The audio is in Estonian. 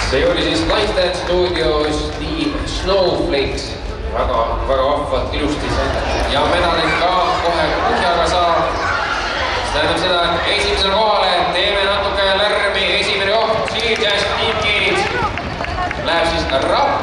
See oli siis Live Dance Studios Team Snowflakes. Väga vahvad, ilusti ja medalid ka kohe põhjaga saab. See tähendab seda, et esimesele kohale teeme natuke lärmi. Esimene koht, Cheer Jazz Team Kids. Läheb siis Rapp.